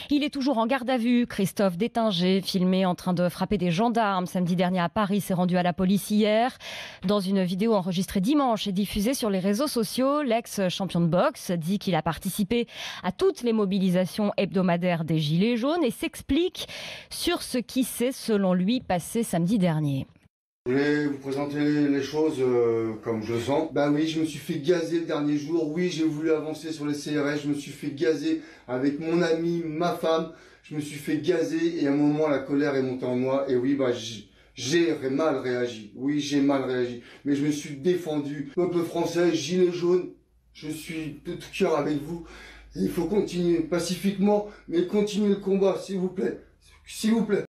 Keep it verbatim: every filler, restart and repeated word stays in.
Il est toujours en garde à vue. Christophe Détinger, filmé en train de frapper des gendarmes samedi dernier à Paris, s'est rendu à la police hier. Dans une vidéo enregistrée dimanche et diffusée sur les réseaux sociaux, l'ex-champion de boxe dit qu'il a participé à toutes les mobilisations hebdomadaires des Gilets jaunes et s'explique sur ce qui s'est, selon lui, passé samedi dernier. Je voulais vous présenter les choses euh, comme je le sens. Bah oui, je me suis fait gazer le dernier jour. Oui, j'ai voulu avancer sur les C R S. Je me suis fait gazer avec mon ami, ma femme. Je me suis fait gazer et à un moment, la colère est montée en moi. Et oui, bah j'ai mal réagi. Oui, j'ai mal réagi. Mais je me suis défendu. Peuple français, gilet jaune, je suis de tout cœur avec vous. Et il faut continuer pacifiquement, mais continuer le combat, s'il vous plaît. S'il vous plaît.